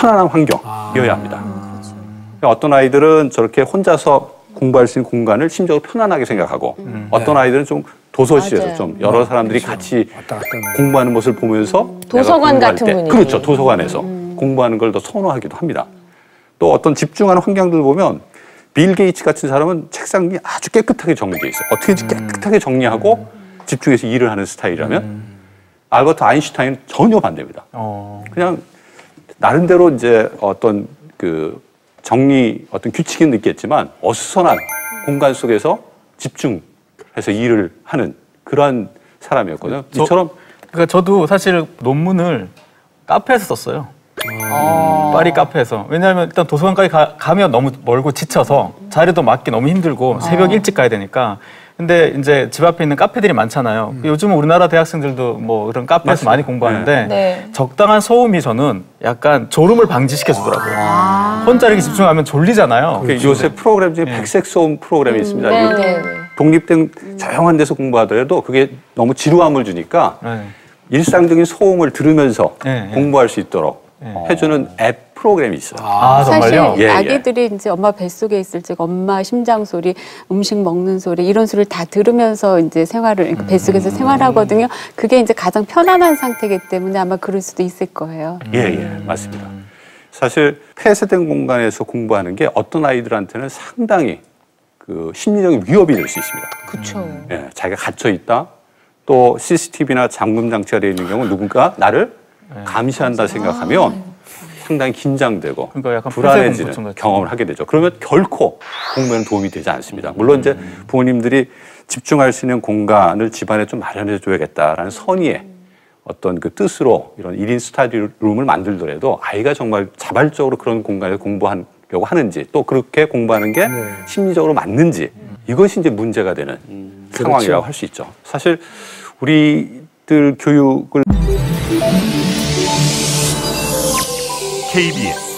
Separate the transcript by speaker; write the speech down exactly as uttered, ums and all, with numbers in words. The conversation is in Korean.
Speaker 1: 편안한 환경이어야 합니다. 아. 어떤 아이들은 저렇게 혼자서 공부할 수 있는 공간을 심적으로 편안하게 생각하고 음. 어떤 네. 아이들은 좀 도서실에서 맞아요. 좀 여러 사람들이 그렇죠. 같이 공부하는 모습을 보면서
Speaker 2: 음. 도서관 같은 분위기.
Speaker 1: 그렇죠. 도서관에서 음. 공부하는 걸 더 선호하기도 합니다. 또 어떤 집중하는 환경들 보면 빌 게이츠 같은 사람은 책상이 아주 깨끗하게 정리되어 있어요. 어떻게든지 깨끗하게 정리하고 음. 집중해서 일을 하는 스타일이라면 음. 알버트 아인슈타인은 전혀 반대입니다. 어. 그냥 나름대로 이제 어떤 그 정리, 어떤 규칙은 있겠지만 어수선한 공간 속에서 집중해서 일을 하는 그러한 사람이었거든요.
Speaker 3: 저, 이처럼 그러니까 저도 사실 논문을 카페에서 썼어요. 아. 파리 카페에서. 왜냐하면 일단 도서관까지 가, 가면 너무 멀고 지쳐서 자리도 맞기 너무 힘들고 새벽 아. 일찍 가야 되니까. 근데 이제 집 앞에 있는 카페들이 많잖아요. 음. 요즘은 우리나라 대학생들도 뭐 그런 카페에서 맞습니다. 많이 공부하는데 네. 네. 적당한 소음이 저는 약간 졸음을 방지시켜 주더라고요. 아. 혼자 이렇게 집중하면 졸리잖아요.
Speaker 1: 그렇죠. 요새 프로그램 중에 네. 백색 소음 프로그램이 음. 있습니다. 네. 네. 독립된 음. 조용한 데서 공부하더라도 그게 너무 지루함을 주니까 네. 일상적인 소음을 들으면서 네. 공부할 수 있도록 네. 해주는 앱 프로그램이 있어요.
Speaker 2: 아, 정말요? 사실 예, 아기들이 예. 이제 엄마 뱃속에 있을 적 엄마 심장 소리, 음식 먹는 소리 이런 소리를 다 들으면서 이제 생활을 그러니까 뱃속에서 음. 생활하거든요. 그게 이제 가장 편안한 상태이기 때문에 아마 그럴 수도 있을 거예요.
Speaker 1: 예, 예, 맞습니다. 사실 폐쇄된 공간에서 공부하는 게 어떤 아이들한테는 상당히 그 심리적인 위협이 될 수 있습니다.
Speaker 2: 그렇죠.
Speaker 1: 예, 자기가 갇혀 있다. 또 씨씨티비나 잠금 장치가 되어 있는 경우 누군가 나를 감시한다 생각하면 아. 상당히 긴장되고 그러니까 약간 불안해지는 경험을 하게 되죠. 그러면 결코 공부에는 도움이 되지 않습니다. 물론 이제 부모님들이 집중할 수 있는 공간을 집안에 좀 마련해 줘야겠다라는 선의의 어떤 그 뜻으로 이런 일 인 스터디룸을 만들더라도 아이가 정말 자발적으로 그런 공간에서 공부하려고 하는지 또 그렇게 공부하는 게 네. 심리적으로 맞는지 이것이 이제 문제가 되는 음, 상황이라고 그렇죠. 할 수 있죠. 사실 우리들 교육을
Speaker 4: 케이비에스